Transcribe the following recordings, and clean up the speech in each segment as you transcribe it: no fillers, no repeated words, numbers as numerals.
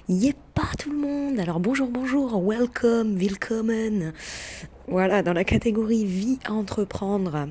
Yep, pas tout le monde. Alors bonjour, bonjour, welcome, willkommen. Voilà, dans la catégorie vie à entreprendre.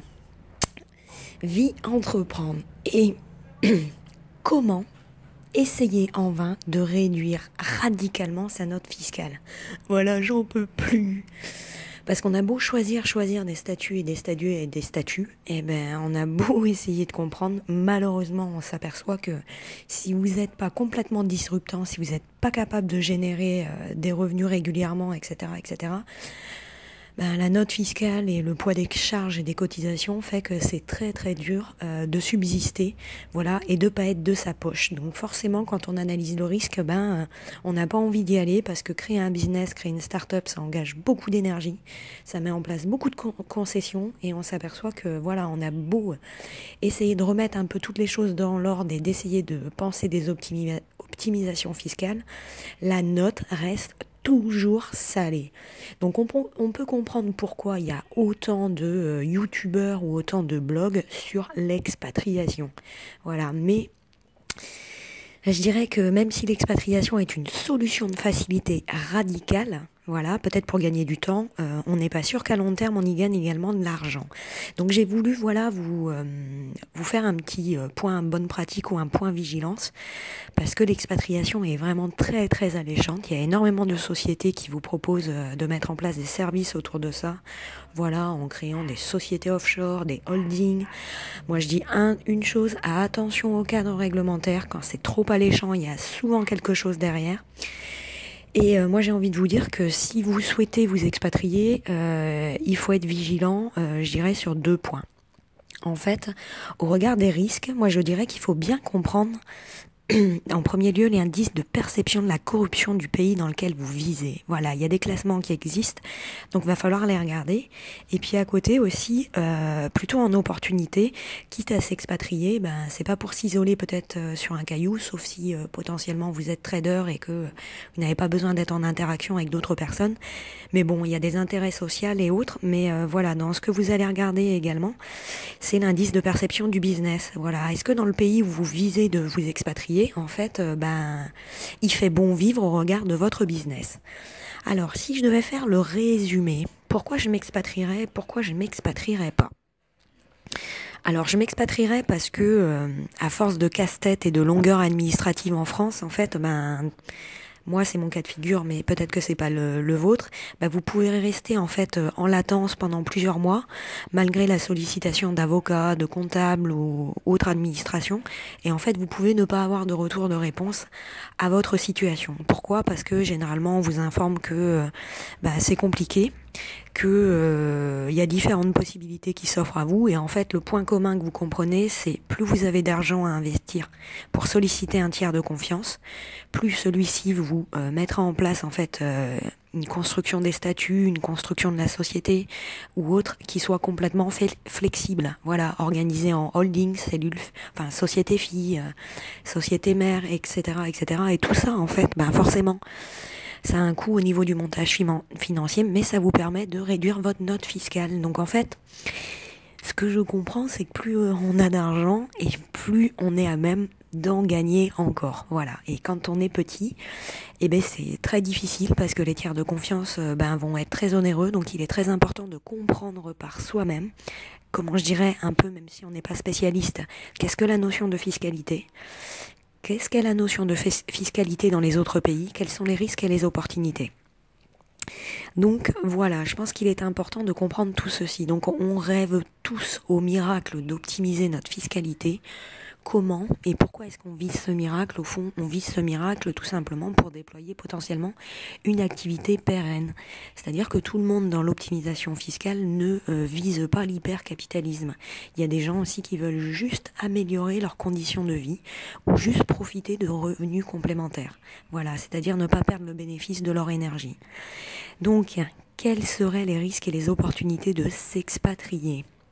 Vie à entreprendre. Et comment essayer en vain de réduire radicalement sa note fiscale. Voilà, j'en peux plus. Parce qu'on a beau choisir des statuts et des statuts et des statuts, eh ben on a beau essayer de comprendre, malheureusement on s'aperçoit que si vous n'êtes pas complètement disruptant, si vous n'êtes pas capable de générer des revenus régulièrement, etc., etc., ben, la note fiscale et le poids des charges et des cotisations fait que c'est très très dur de subsister, voilà, et de pas être de sa poche. Donc forcément, quand on analyse le risque, on n'a pas envie d'y aller parce que créer un business, créer une start-up, ça engage beaucoup d'énergie, ça met en place beaucoup de concessions et on s'aperçoit que voilà, on a beau essayer de remettre un peu toutes les choses dans l'ordre et d'essayer de penser des optimisations fiscales, la note reste toujours salé. Donc on peut comprendre pourquoi il y a autant de youtubeurs ou autant de blogs sur l'expatriation. Voilà, mais je dirais que même si l'expatriation est une solution de facilité radicale, voilà, peut-être pour gagner du temps, on n'est pas sûr qu'à long terme on y gagne également de l'argent. Donc j'ai voulu voilà vous faire un petit point bonne pratique ou un point vigilance parce que l'expatriation est vraiment très très alléchante. Il y a énormément de sociétés qui vous proposent de mettre en place des services autour de ça. Voilà, en créant des sociétés offshore, des holdings. Moi je dis une chose, attention au cadre réglementaire. Quand c'est trop alléchant, il y a souvent quelque chose derrière. Et moi j'ai envie de vous dire que si vous souhaitez vous expatrier, il faut être vigilant, je dirais, sur deux points. En fait, au regard des risques, moi je dirais qu'il faut bien comprendre en premier lieu, l'indice de perception de la corruption du pays dans lequel vous visez. Voilà, il y a des classements qui existent, donc il va falloir les regarder. Et puis à côté aussi, plutôt en opportunité, quitte à s'expatrier, c'est pas pour s'isoler peut-être sur un caillou, sauf si potentiellement vous êtes trader et que vous n'avez pas besoin d'être en interaction avec d'autres personnes. Mais bon, il y a des intérêts sociaux et autres. Mais voilà, dans ce que vous allez regarder également, c'est l'indice de perception du business. Voilà, est-ce que dans le pays où vous visez de vous expatrier, en fait, il fait bon vivre au regard de votre business. Alors, si je devais faire le résumé, pourquoi je m'expatrierais, pourquoi je m'expatrierais pas? Alors, je m'expatrierais parce que, à force de casse-tête et de longueur administrative en France, en fait, moi c'est mon cas de figure, mais peut-être que c'est pas le vôtre, vous pouvez rester en fait en latence pendant plusieurs mois, malgré la sollicitation d'avocats, de comptables ou autres administrations, et en fait vous pouvez ne pas avoir de retour de réponse à votre situation. Pourquoi? Parce que généralement on vous informe que c'est compliqué, que y a différentes possibilités qui s'offrent à vous, et en fait le point commun que vous comprenez, c'est plus vous avez d'argent à investir pour solliciter un tiers de confiance, plus celui-ci vous mettra en place en fait une construction des statuts, une construction de la société ou autre qui soit complètement flexible. Voilà, organisée en holding, cellule, enfin société fille, société mère, etc., etc. Et tout ça en fait, forcément, ça a un coût au niveau du montage financier, mais ça vous permet de réduire votre note fiscale. Donc en fait, ce que je comprends, c'est que plus on a d'argent et plus on est à même d'en gagner encore. Voilà. Et quand on est petit, c'est très difficile parce que les tiers de confiance vont être très onéreux. Donc il est très important de comprendre par soi-même, comment je dirais un peu, même si on n'est pas spécialiste, qu'est-ce que la notion de fiscalité? Qu'est-ce qu'est la notion de fiscalité dans les autres pays? Quels sont les risques et les opportunités? Donc voilà, je pense qu'il est important de comprendre tout ceci. Donc on rêve tous au miracle d'optimiser notre fiscalité. Comment et pourquoi est-ce qu'on vise ce miracle? Au fond, on vise ce miracle tout simplement pour déployer potentiellement une activité pérenne. C'est-à-dire que tout le monde dans l'optimisation fiscale ne vise pas l'hypercapitalisme. Il y a des gens aussi qui veulent juste améliorer leurs conditions de vie ou juste profiter de revenus complémentaires. Voilà, c'est-à-dire ne pas perdre le bénéfice de leur énergie. Donc, quels seraient les risques et les opportunités de s'expatrier?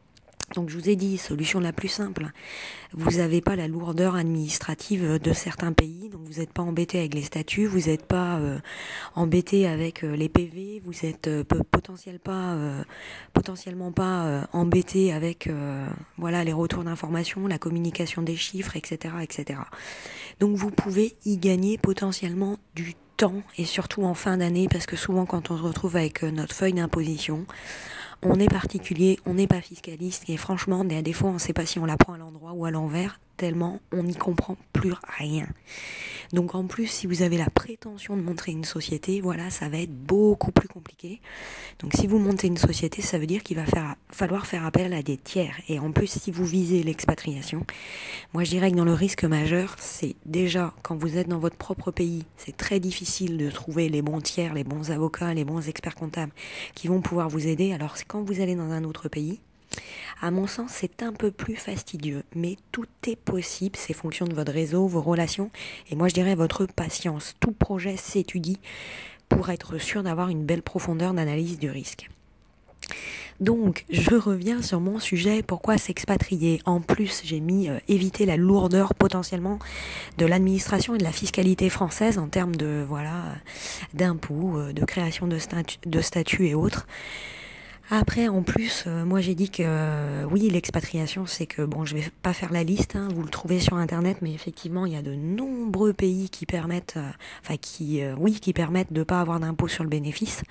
Donc je vous ai dit, solution la plus simple, vous n'avez pas la lourdeur administrative de certains pays, donc vous n'êtes pas embêté avec les statuts, vous n'êtes pas embêté avec les PV, vous êtes potentiellement pas embêté avec voilà, les retours d'informations, la communication des chiffres, etc., etc. Donc vous pouvez y gagner potentiellement du temps, et surtout en fin d'année, parce que souvent quand on se retrouve avec notre feuille d'imposition, on est particulier, on n'est pas fiscaliste, et franchement, des fois, on ne sait pas si on la prend à l'endroit ou à l'envers, tellement on n'y comprend plus rien. Donc en plus, si vous avez la prétention de monter une société, voilà, ça va être beaucoup plus compliqué. Donc si vous montez une société, ça veut dire qu'il va falloir faire appel à des tiers. Et en plus, si vous visez l'expatriation, moi je dirais que dans le risque majeur, c'est déjà, quand vous êtes dans votre propre pays, c'est très difficile de trouver les bons tiers, les bons avocats, les bons experts comptables qui vont pouvoir vous aider. Alors c'est quand vous allez dans un autre pays, à mon sens, c'est un peu plus fastidieux, mais tout est possible, c'est fonction de votre réseau, vos relations, et moi je dirais votre patience. Tout projet s'étudie pour être sûr d'avoir une belle profondeur d'analyse du risque. Donc, je reviens sur mon sujet, pourquoi s'expatrier. En plus, j'ai mis éviter la lourdeur potentiellement de l'administration et de la fiscalité française en termes de d'impôts, de création de statuts et autres. Après, en plus, moi j'ai dit que oui, l'expatriation, c'est que, bon, je vais pas faire la liste, hein, vous le trouvez sur Internet, mais effectivement, il y a de nombreux pays qui permettent, qui permettent de pas avoir d'impôt sur le bénéfice,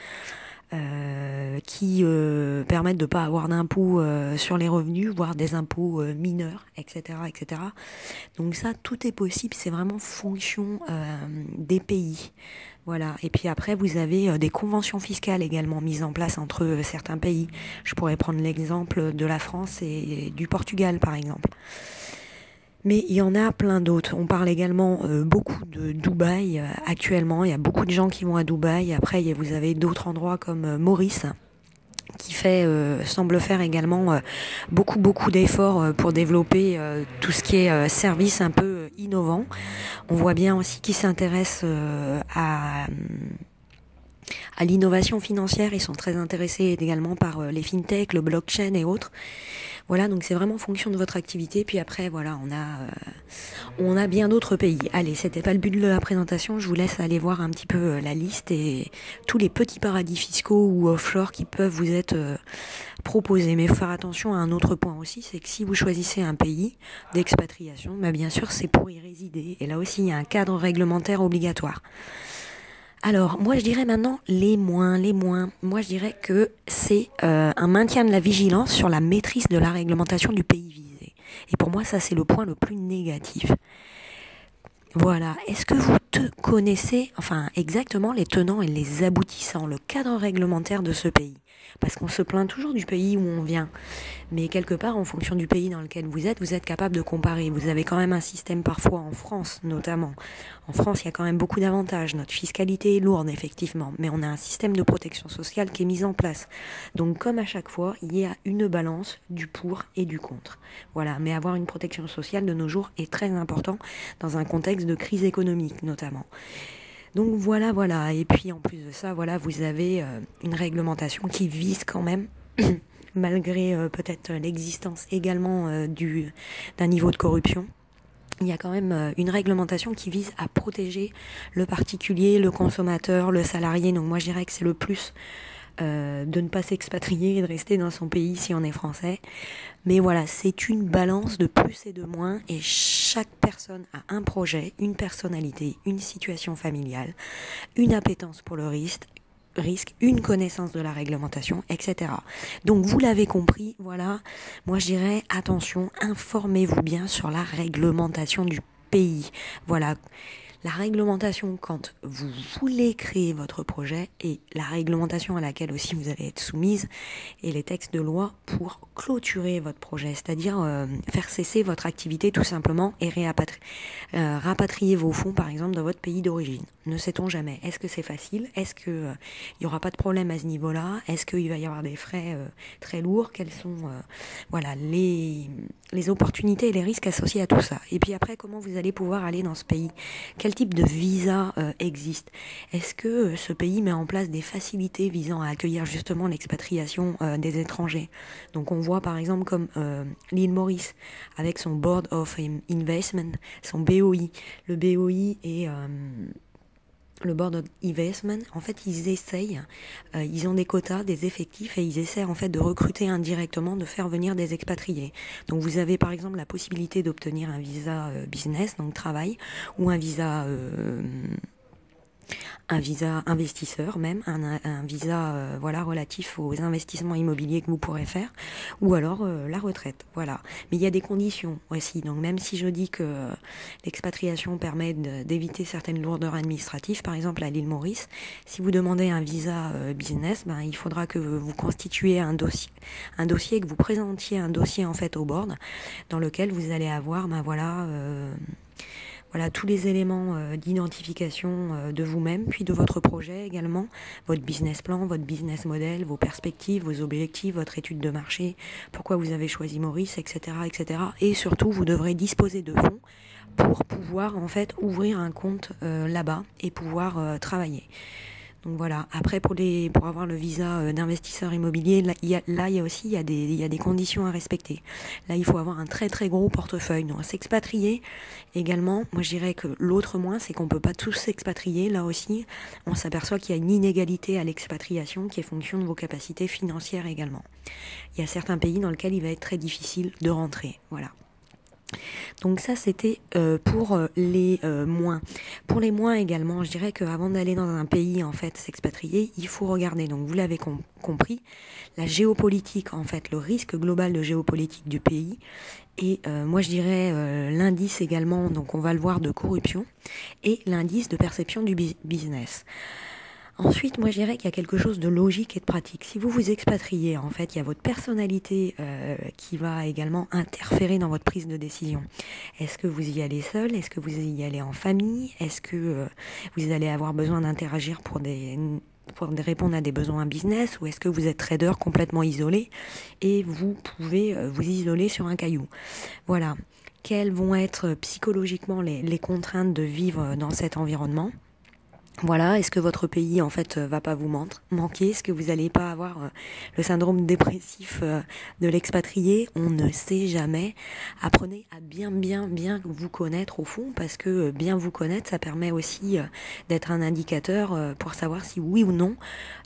qui permettent de pas avoir d'impôt sur les revenus, voire des impôts mineurs, etc., etc. Donc ça, tout est possible, c'est vraiment fonction des pays. Voilà. Et puis après, vous avez des conventions fiscales également mises en place entre certains pays. Je pourrais prendre l'exemple de la France et du Portugal, par exemple. Mais il y en a plein d'autres. On parle également beaucoup de Dubaï actuellement. Il y a beaucoup de gens qui vont à Dubaï. Après, vous avez d'autres endroits comme Maurice, qui semble faire également beaucoup d'efforts pour développer tout ce qui est service un peu innovant. On voit bien aussi qu'ils s'intéressent à l'innovation financière. Ils sont très intéressés également par les fintech, le blockchain et autres. Voilà, donc c'est vraiment en fonction de votre activité. Puis après, voilà, on a bien d'autres pays. Allez, c'était pas le but de la présentation. Je vous laisse aller voir un petit peu la liste et tous les petits paradis fiscaux ou offshore qui peuvent vous être proposés. Mais il faut faire attention à un autre point aussi, c'est que si vous choisissez un pays d'expatriation, bien sûr, c'est pour y résider. Et là aussi, il y a un cadre réglementaire obligatoire. Alors, moi je dirais maintenant les moins. Moi je dirais que c'est un maintien de la vigilance sur la maîtrise de la réglementation du pays visé. Et pour moi, ça c'est le point le plus négatif. Voilà. Est-ce que vous connaissez, exactement les tenants et les aboutissants, le cadre réglementaire de ce pays ? Parce qu'on se plaint toujours du pays où on vient. Mais quelque part, en fonction du pays dans lequel vous êtes capable de comparer. Vous avez quand même un système parfois en France, notamment. En France, il y a quand même beaucoup d'avantages. Notre fiscalité est lourde, effectivement. Mais on a un système de protection sociale qui est mis en place. Donc, comme à chaque fois, il y a une balance du pour et du contre. Voilà. Mais avoir une protection sociale de nos jours est très important dans un contexte de crise économique, notamment. Donc voilà. Et puis en plus de ça, vous avez une réglementation qui vise quand même, malgré peut-être l'existence également d'un niveau de corruption, il y a quand même une réglementation qui vise à protéger le particulier, le consommateur, le salarié. Donc moi je dirais que c'est le plus de ne pas s'expatrier et de rester dans son pays si on est français. Mais voilà, c'est une balance de plus et de moins, et chaque personne a un projet, une personnalité, une situation familiale, une appétence pour le risque, une connaissance de la réglementation, etc. Donc vous l'avez compris, voilà, moi je dirais attention, informez-vous bien sur la réglementation du pays. Voilà. La réglementation quand vous voulez créer votre projet et la réglementation à laquelle aussi vous allez être soumise et les textes de loi pour clôturer votre projet, c'est-à-dire faire cesser votre activité tout simplement et rapatrier vos fonds par exemple dans votre pays d'origine. Ne sait-on jamais. Est-ce que c'est facile ? Est-ce que il y aura pas de problème à ce niveau-là ? Est-ce qu'il va y avoir des frais très lourds ? Quels sont les opportunités et les risques associés à tout ça ? Et puis après, comment vous allez pouvoir aller dans ce pays ? quel type de visa existe? Est-ce que ce pays met en place des facilités visant à accueillir justement l'expatriation des étrangers? Donc on voit par exemple comme l'île Maurice avec son Board of Investment, son BOI. Le BOI est le Board of Investment, en fait, ils essayent, ils ont des quotas, des effectifs, et ils essaient en fait de recruter indirectement, de faire venir des expatriés. Donc vous avez par exemple la possibilité d'obtenir un visa business, donc travail, ou un visa investisseur même, un visa voilà relatif aux investissements immobiliers que vous pourrez faire, ou alors la retraite, voilà. Mais il y a des conditions aussi, donc même si je dis que l'expatriation permet d'éviter certaines lourdeurs administratives, par exemple à l'île Maurice, si vous demandez un visa business, ben, il faudra que vous constituiez un dossier, que vous présentiez un dossier en fait au board, dans lequel vous allez avoir ben voilà tous les éléments d'identification de vous-même, puis de votre projet également, votre business plan, votre business model, vos perspectives, vos objectifs, votre étude de marché, pourquoi vous avez choisi Maurice, etc., etc. Et surtout, vous devrez disposer de fonds pour pouvoir en fait ouvrir un compte là-bas et pouvoir travailler. Donc voilà. Après pour avoir le visa d'investisseur immobilier, il y a des conditions à respecter. Là, il faut avoir un très très gros portefeuille. Donc s'expatrier également, moi je dirais que l'autre moins, c'est qu'on peut pas tous s'expatrier. Là aussi, on s'aperçoit qu'il y a une inégalité à l'expatriation qui est fonction de vos capacités financières également. Il y a certains pays dans lesquels il va être très difficile de rentrer. Voilà. Donc ça c'était pour les moins. Pour les moins également, je dirais qu'avant d'aller dans un pays en fait s'expatrier, il faut regarder, donc vous l'avez compris, la géopolitique en fait, le risque global de géopolitique du pays et moi je dirais l'indice également, donc on va le voir de corruption et l'indice de perception du business. Ensuite, moi je dirais qu'il y a quelque chose de logique et de pratique. Si vous vous expatriez, en fait, il y a votre personnalité qui va également interférer dans votre prise de décision. Est-ce que vous y allez seul? Est-ce que vous y allez en famille? Est-ce que vous allez avoir besoin d'interagir pour répondre à des besoins business, ou est-ce que vous êtes trader complètement isolé et vous pouvez vous isoler sur un caillou? Voilà. Quelles vont être psychologiquement les contraintes de vivre dans cet environnement? Voilà, est-ce que votre pays en fait va pas vous manquer? Est-ce que vous n'allez pas avoir le syndrome dépressif de l'expatrié? On ne sait jamais. Apprenez à bien vous connaître au fond, parce que bien vous connaître, ça permet aussi d'être un indicateur pour savoir si oui ou non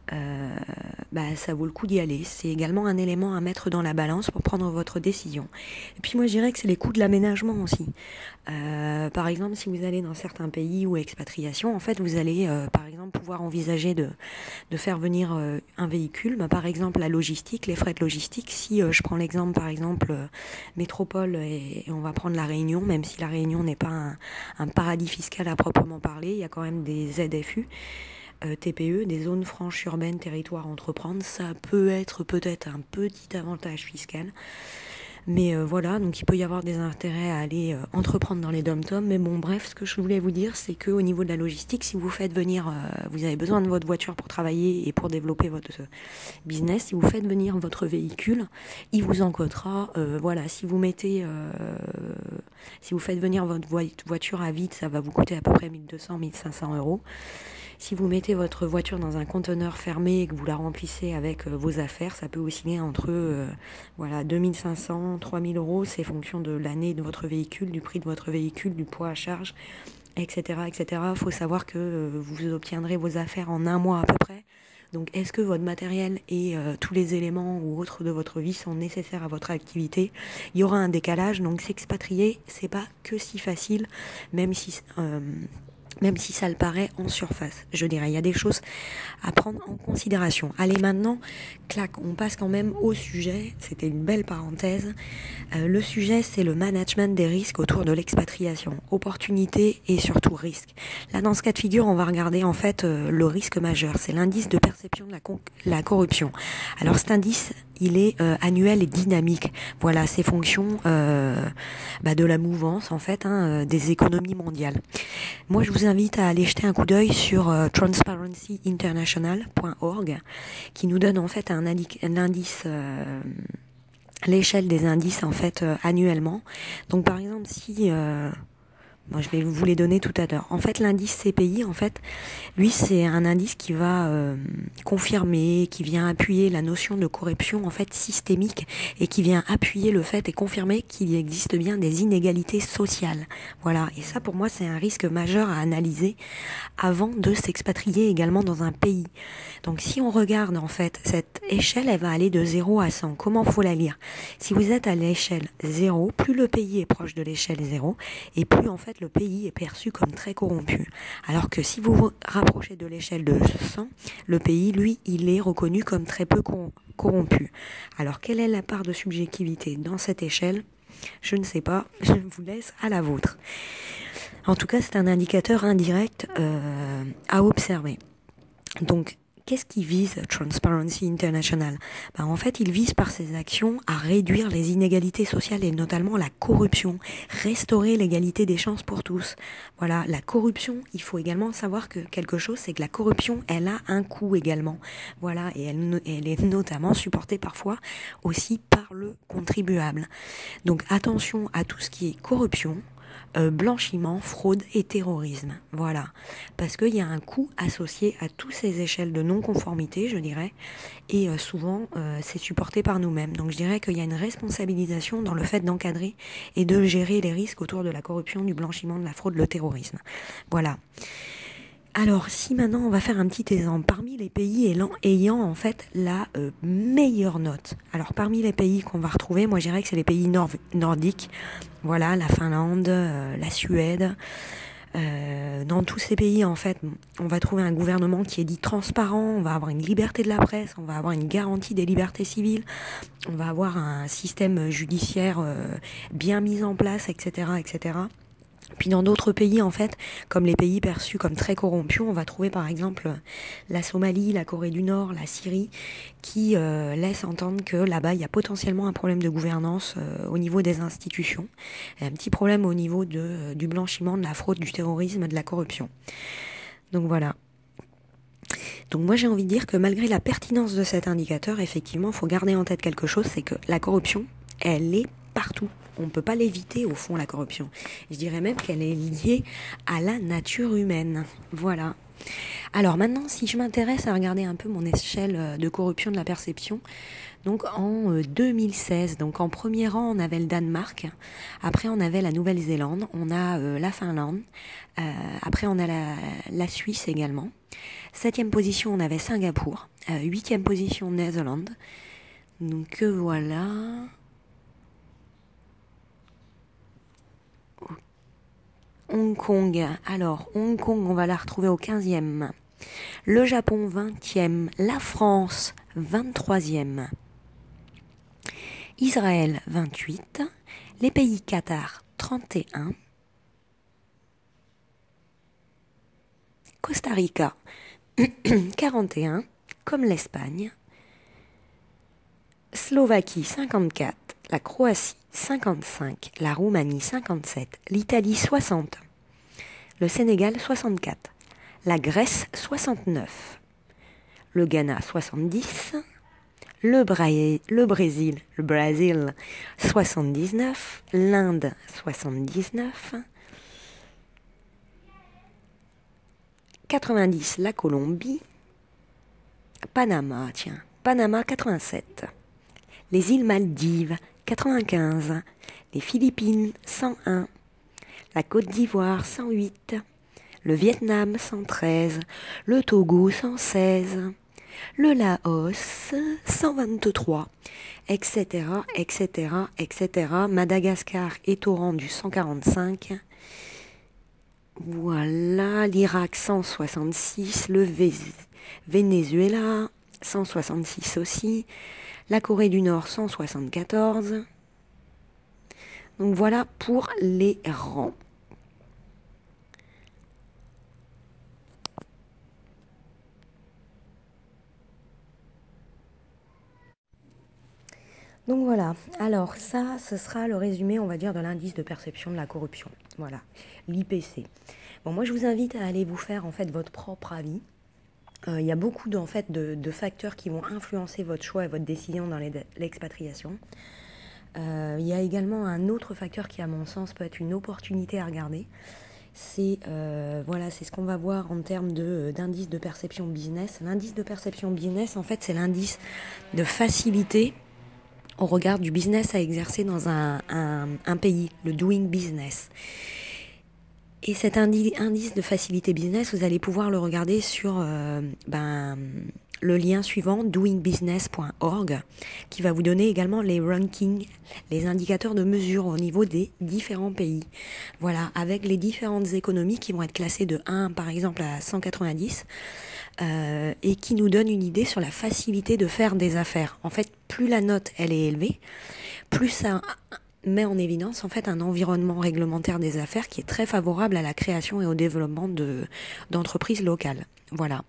ça vaut le coup d'y aller. C'est également un élément à mettre dans la balance pour prendre votre décision. Et puis moi je dirais que c'est les coûts de l'aménagement aussi. Par exemple, si vous allez dans certains pays ou expatriation, en fait vous allez par exemple pouvoir envisager de faire venir un véhicule. Par exemple la logistique, les frais de logistique. Si je prends l'exemple par exemple métropole et on va prendre la Réunion, même si la Réunion n'est pas un paradis fiscal à proprement parler, il y a quand même des ZFU. TPE, des zones franches urbaines, territoires à entreprendre, ça peut être peut-être un petit avantage fiscal. Mais voilà, donc il peut y avoir des intérêts à aller entreprendre dans les dom-toms. Mais bon, bref, ce que je voulais vous dire, c'est qu'au niveau de la logistique, si vous faites venir, vous avez besoin de votre voiture pour travailler et pour développer votre business, si vous faites venir votre véhicule, il vous en coûtera, voilà, si vous faites venir votre voiture à vide, ça va vous coûter à peu près 1200-1500 euros. Si vous mettez votre voiture dans un conteneur fermé et que vous la remplissez avec vos affaires, ça peut osciller entre 2500, 3000 euros. C'est fonction de l'année de votre véhicule, du prix de votre véhicule, du poids à charge, etc., etc. Il faut savoir que vous obtiendrez vos affaires en 1 mois à peu près. Donc est-ce que votre matériel et tous les éléments ou autres de votre vie sont nécessaires à votre activité? Il y aura un décalage, donc s'expatrier, c'est pas que si facile, même si ça le paraît en surface, je dirais. Il y a des choses à prendre en considération. Allez, maintenant, on passe quand même au sujet. C'était une belle parenthèse. Le sujet, c'est le management des risques autour de l'expatriation. Opportunités et surtout risques. Là, dans ce cas de figure, on va regarder en fait le risque majeur. C'est l'indice de perception de la corruption. Alors, cet indice, il est annuel et dynamique. Voilà, c'est fonction de la mouvance en fait des économies mondiales. Moi, je vous invite à aller jeter un coup d'œil sur transparencyinternational.org qui nous donne en fait un indice, l'échelle des indices en fait annuellement. Donc par exemple, si Moi, je vais vous les donner tout à l'heure. En fait, l'indice CPI, en fait, lui, c'est un indice qui va confirmer, qui vient appuyer la notion de corruption, en fait, systémique, et qui vient appuyer le fait et confirmer qu'il existe bien des inégalités sociales. Voilà. Et ça, pour moi, c'est un risque majeur à analyser avant de s'expatrier également dans un pays. Donc, si on regarde, en fait, cette échelle, elle va aller de 0 à 100. Comment faut la lire? Si vous êtes à l'échelle 0, plus le pays est proche de l'échelle 0, et plus, en fait, le pays est perçu comme très corrompu. Alors que si vous vous rapprochez de l'échelle de 100, le pays, lui, il est reconnu comme très peu corrompu. Alors, quelle est la part de subjectivité dans cette échelle? Je ne sais pas, je vous laisse à la vôtre. En tout cas, c'est un indicateur indirect à observer. Donc, qu'est-ce qui vise Transparency International? En fait, il vise par ses actions à réduire les inégalités sociales et notamment la corruption, restaurer l'égalité des chances pour tous. Voilà, la corruption, il faut également savoir que quelque chose, c'est que la corruption, elle a un coût également. Voilà, et elle est notamment supportée parfois aussi par le contribuable. Donc attention à tout ce qui est corruption, blanchiment, fraude et terrorisme. Voilà. Parce qu'il y a un coût associé à toutes ces échelles de non-conformité, je dirais, et souvent c'est supporté par nous-mêmes. Donc je dirais qu'il y a une responsabilisation dans le fait d'encadrer et de gérer les risques autour de la corruption, du blanchiment, de la fraude, le terrorisme. Voilà. Alors, si maintenant on va faire un petit exemple, parmi les pays ayant en fait la meilleure note, alors parmi les pays qu'on va retrouver, moi je dirais que c'est les pays nordiques, voilà, la Finlande, la Suède. Dans tous ces pays, en fait, on va trouver un gouvernement qui est dit transparent, on va avoir une liberté de la presse, on va avoir une garantie des libertés civiles, on va avoir un système judiciaire bien mis en place, etc., etc. Puis dans d'autres pays, en fait, comme les pays perçus comme très corrompus, on va trouver par exemple la Somalie, la Corée du Nord, la Syrie, qui laissent entendre que là-bas, il y a potentiellement un problème de gouvernance au niveau des institutions, et un petit problème au niveau du blanchiment, de la fraude, du terrorisme, de la corruption. Donc voilà. Donc moi j'ai envie de dire que malgré la pertinence de cet indicateur, effectivement, il faut garder en tête quelque chose, c'est que la corruption, elle est partout. On ne peut pas l'éviter au fond, la corruption. Je dirais même qu'elle est liée à la nature humaine. Voilà. Alors maintenant, si je m'intéresse à regarder un peu mon échelle de corruption de la perception, donc en 2016, donc en premier rang, on avait le Danemark, après on avait la Nouvelle-Zélande, on a la Finlande, après on a la Suisse également. 7e position, on avait Singapour, 8e position, Netherlands. Donc voilà... Hong Kong, alors Hong Kong, on va la retrouver au 15e. Le Japon, 20e. La France, 23e. Israël, 28. Les pays Qatar, 31. Costa Rica, 41, comme l'Espagne. Slovaquie, 54. La Croatie, 55, la Roumanie 57, l'Italie 60, le Sénégal 64, la Grèce 69, le Ghana 70, le Brésil 79, l'Inde 79, 90 la Colombie, Panama 87, les îles Maldives 95, les Philippines 101, la Côte d'Ivoire 108, le Vietnam 113, le Togo 116, le Laos 123, etc., etc., etc. Madagascar est au rang du 145. Voilà, l'Irak 166, le Venezuela 166 aussi, la Corée du Nord 174. Donc voilà pour les rangs. Donc voilà, alors ça, ce sera le résumé, on va dire, de l'indice de perception de la corruption. Voilà, l'IPC. Bon, moi je vous invite à aller vous faire en fait votre propre avis. Il y a beaucoup de facteurs qui vont influencer votre choix et votre décision dans l'expatriation. Il y a également un autre facteur qui, à mon sens, peut être une opportunité à regarder. C'est c'est ce qu'on va voir en termes d'indice de perception business. L'indice de perception business, en fait, c'est l'indice de facilité au regard du business à exercer dans un pays, le doing business. Et cet indice de facilité business, vous allez pouvoir le regarder sur le lien suivant, doingbusiness.org, qui va vous donner également les rankings, les indicateurs de mesure au niveau des différents pays. Voilà, avec les différentes économies qui vont être classées de 1 par exemple à 190, et qui nous donnent une idée sur la facilité de faire des affaires. En fait, plus la note elle est élevée, plus ça met en évidence en fait un environnement réglementaire des affaires qui est très favorable à la création et au développement d'entreprises locales. Voilà.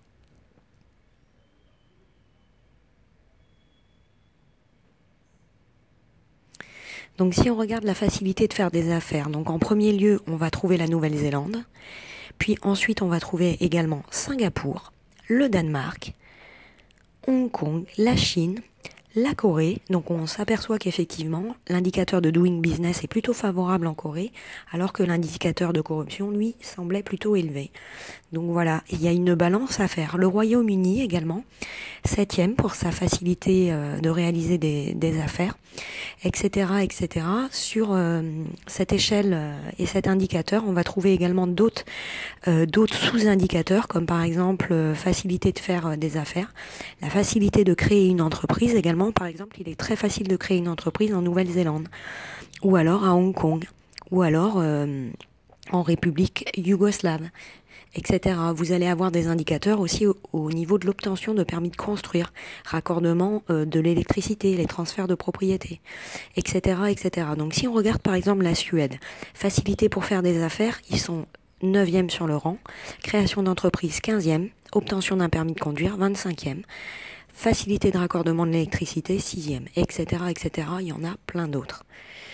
Donc si on regarde la facilité de faire des affaires, donc en premier lieu on va trouver la Nouvelle-Zélande, puis ensuite on va trouver également Singapour, le Danemark, Hong Kong, la Chine, la Corée. Donc on s'aperçoit qu'effectivement l'indicateur de doing business est plutôt favorable en Corée, alors que l'indicateur de corruption lui semblait plutôt élevé. Donc voilà, il y a une balance à faire. Le Royaume-Uni également, 7e pour sa facilité de réaliser des affaires, etc., etc. Sur cette échelle et cet indicateur, on va trouver également d'autres sous-indicateurs, comme par exemple facilité de faire des affaires, la facilité de créer une entreprise également. Par exemple, il est très facile de créer une entreprise en Nouvelle-Zélande, ou alors à Hong Kong, ou alors en République yougoslave, etc. Vous allez avoir des indicateurs aussi au niveau de l'obtention de permis de construire, raccordement de l'électricité, les transferts de propriété, etc., etc. Donc si on regarde par exemple la Suède, facilité pour faire des affaires, ils sont 9e sur le rang, création d'entreprise 15e, obtention d'un permis de conduire 25e, facilité de raccordement de l'électricité 6e, etc., etc. Il y en a plein d'autres.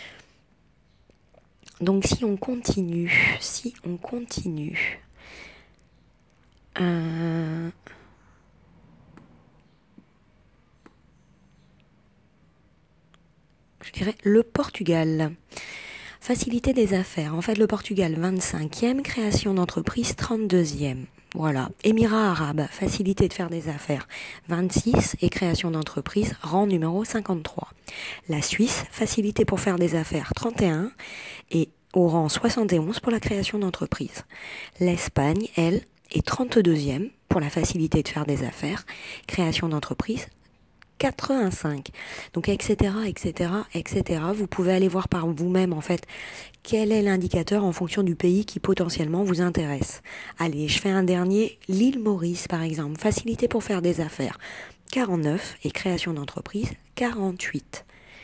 Donc si on continue, je dirais le Portugal. Facilité des affaires. En fait, le Portugal, 25e. Création d'entreprise, 32e. Voilà. Émirats arabes. Facilité de faire des affaires, 26. Et création d'entreprise, rang numéro 53. La Suisse, facilité pour faire des affaires, 31. Et au rang 71 pour la création d'entreprise. L'Espagne, elle, est 32e pour la facilité de faire des affaires. Création d'entreprise, 85. Donc, etc., etc., etc. Vous pouvez aller voir par vous-même, en fait, quel est l'indicateur en fonction du pays qui potentiellement vous intéresse. Allez, je fais un dernier. L'île Maurice, par exemple. Facilité pour faire des affaires, 49. Et création d'entreprise, 48.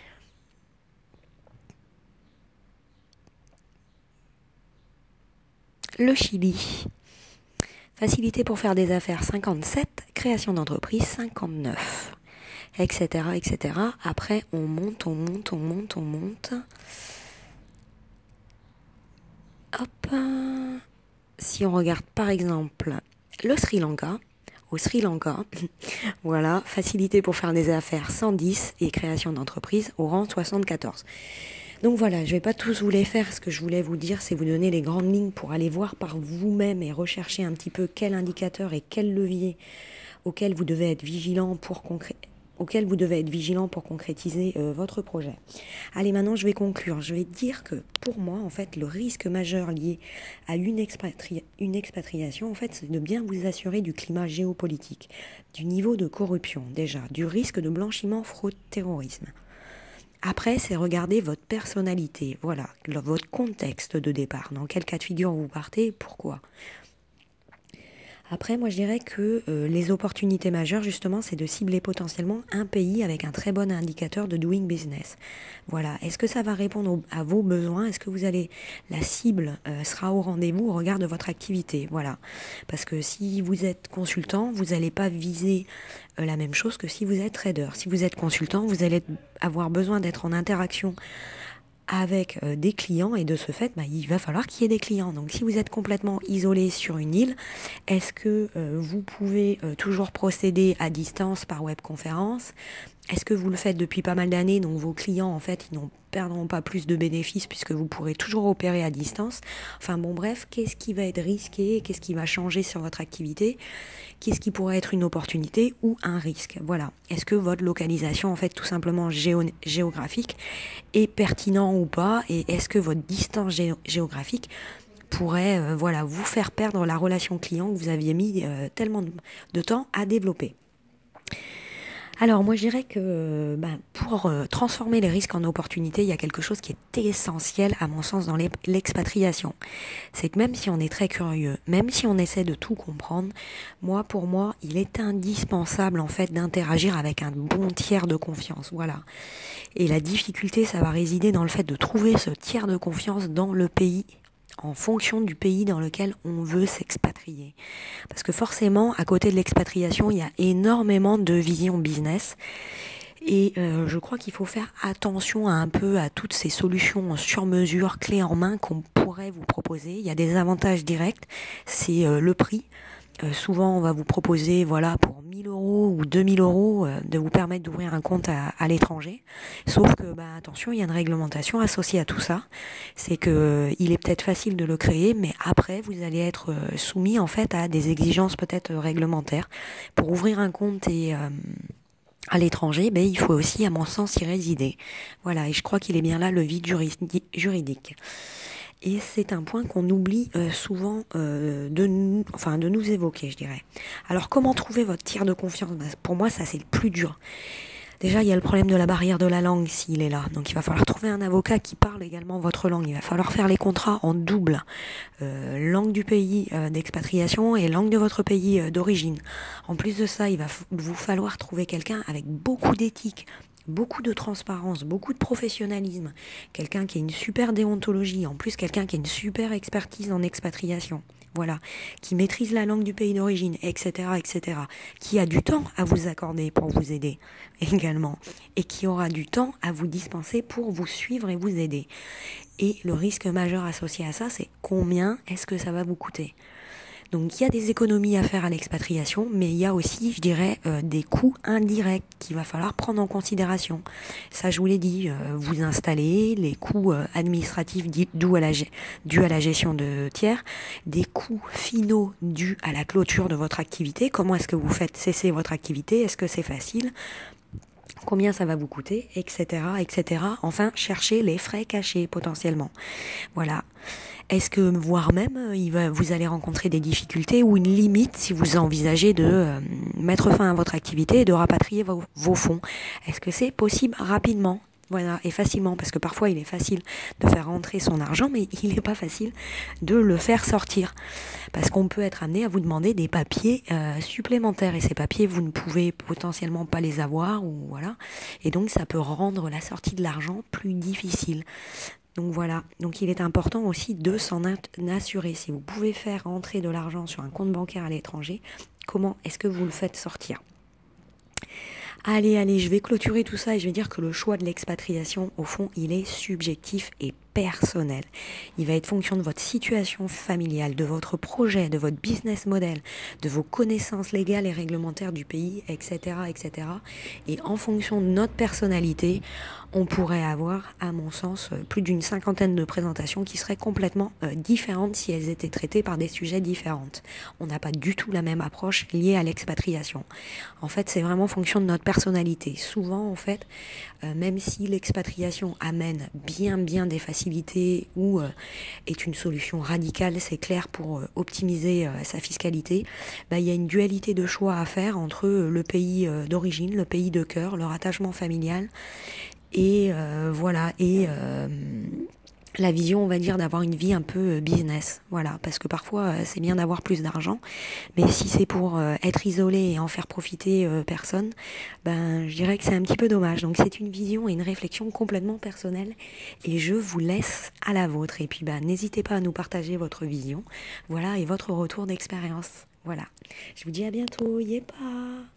Le Chili. Facilité pour faire des affaires, 57. Création d'entreprise, 59. Etc., etc. Après, on monte. Hop. Si on regarde par exemple le Sri Lanka, au Sri Lanka, voilà, facilité pour faire des affaires 110 et création d'entreprise au rang 74. Donc voilà, je vais pas tous vous les faire. Ce que je voulais vous dire, c'est vous donner les grandes lignes pour aller voir par vous-même et rechercher un petit peu quel indicateur et quel levier auquel vous devez être vigilant pour concrétiser votre projet. Allez, maintenant je vais conclure. Je vais dire que pour moi, en fait, le risque majeur lié à une expatriation, en fait, c'est de bien vous assurer du climat géopolitique, du niveau de corruption déjà, du risque de blanchiment, fraude, terrorisme. Après, c'est regarder votre personnalité, voilà, votre contexte de départ, dans quel cas de figure vous partez et pourquoi. Après, moi je dirais que les opportunités majeures, justement, c'est de cibler potentiellement un pays avec un très bon indicateur de doing business. Voilà, est-ce que ça va répondre à vos besoins? Est-ce que la cible sera au rendez-vous au regard de votre activité? Voilà, parce que si vous êtes consultant, vous n'allez pas viser la même chose que si vous êtes trader. Si vous êtes consultant, vous allez avoir besoin d'être en interaction avec des clients et de ce fait, il va falloir qu'il y ait des clients. Donc si vous êtes complètement isolé sur une île, est-ce que vous pouvez toujours procéder à distance par webconférence Est-ce que vous le faites depuis pas mal d'années, donc vos clients, en fait, ils n'en perdront pas plus de bénéfices puisque vous pourrez toujours opérer à distance. Enfin bon, bref, qu'est-ce qui va être risqué? Qu'est-ce qui va changer sur votre activité? Qu'est-ce qui pourrait être une opportunité ou un risque? Voilà. Est-ce que votre localisation, en fait, tout simplement géographique, est pertinent ou pas? Et est-ce que votre distance géographique pourrait vous faire perdre la relation client que vous aviez mis tellement de temps à développer? Alors moi je dirais que pour transformer les risques en opportunités, il y a quelque chose qui est essentiel à mon sens dans l'expatriation. C'est que même si on est très curieux, même si on essaie de tout comprendre, pour moi, il est indispensable en fait d'interagir avec un bon tiers de confiance. Voilà. Et la difficulté, ça va résider dans le fait de trouver ce tiers de confiance dans le pays, en fonction du pays dans lequel on veut s'expatrier. Parce que forcément, à côté de l'expatriation, il y a énormément de vision business. Et je crois qu'il faut faire attention un peu à toutes ces solutions sur mesure, clés en main qu'on pourrait vous proposer. Il y a des avantages directs, c'est le prix. Souvent, on va vous proposer, pour 1000 euros ou 2000 euros, de vous permettre d'ouvrir un compte à l'étranger. Sauf que, attention, il y a une réglementation associée à tout ça. C'est que il est peut-être facile de le créer, mais après, vous allez être soumis, en fait, à des exigences peut-être réglementaires. Pour ouvrir un compte à l'étranger, il faut aussi, à mon sens, y résider. Voilà, et je crois qu'il est bien là le vide juridique. Et c'est un point qu'on oublie souvent de nous évoquer, je dirais. Alors, comment trouver votre tiers de confiance? Pour moi, ça, c'est le plus dur. Déjà, il y a le problème de la barrière de la langue s'il est là. Donc, il va falloir trouver un avocat qui parle également votre langue. Il va falloir faire les contrats en double. Langue du pays d'expatriation et langue de votre pays d'origine. En plus de ça, il va vous falloir trouver quelqu'un avec beaucoup d'éthique, beaucoup de transparence, beaucoup de professionnalisme, quelqu'un qui a une super déontologie, en plus quelqu'un qui a une super expertise en expatriation, qui maîtrise la langue du pays d'origine, etc., qui a du temps à vous accorder pour vous aider également, et qui aura du temps à vous dispenser pour vous suivre et vous aider. Et le risque majeur associé à ça, c'est combien est-ce que ça va vous coûter ? Donc il y a des économies à faire à l'expatriation, mais il y a aussi, je dirais, des coûts indirects qu'il va falloir prendre en considération. Ça, je vous l'ai dit, vous installer, les coûts administratifs dus à la gestion de tiers, des coûts finaux dus à la clôture de votre activité. Comment est-ce que vous faites cesser votre activité? Est-ce que c'est facile? Combien ça va vous coûter, etc., etc. Enfin, cherchez les frais cachés potentiellement. Voilà. Est-ce que, voire même, vous allez rencontrer des difficultés ou une limite si vous envisagez de mettre fin à votre activité et de rapatrier vos fonds? Est-ce que c'est possible rapidement? Voilà, et facilement, parce que parfois il est facile de faire rentrer son argent, mais il n'est pas facile de le faire sortir. Parce qu'on peut être amené à vous demander des papiers supplémentaires, et ces papiers, vous ne pouvez potentiellement pas les avoir, et donc ça peut rendre la sortie de l'argent plus difficile. Donc voilà, donc il est important aussi de s'en assurer. Si vous pouvez faire rentrer de l'argent sur un compte bancaire à l'étranger, comment est-ce que vous le faites sortir ? Allez, je vais clôturer tout ça et je vais dire que le choix de l'expatriation, au fond, il est subjectif et personnel. Il va être fonction de votre situation familiale, de votre projet, de votre business model, de vos connaissances légales et réglementaires du pays, etc., etc. Et en fonction de notre personnalité, on pourrait avoir, à mon sens, plus d'une 50aine de présentations qui seraient complètement différentes si elles étaient traitées par des sujets différents. On n'a pas du tout la même approche liée à l'expatriation. En fait, c'est vraiment fonction de notre personnalité. Souvent, en fait, même si l'expatriation amène bien des facilités ou est une solution radicale, c'est clair, pour optimiser sa fiscalité, il y a une dualité de choix à faire entre le pays d'origine, le pays de cœur, le rattachement familial et la vision, on va dire, d'avoir une vie un peu business. Voilà, parce que parfois, c'est bien d'avoir plus d'argent, mais si c'est pour être isolé et en faire profiter personne, je dirais que c'est un petit peu dommage. Donc c'est une vision et une réflexion complètement personnelle, et je vous laisse à la vôtre. Et puis, n'hésitez pas à nous partager votre vision, et votre retour d'expérience. Voilà, je vous dis à bientôt, yépa.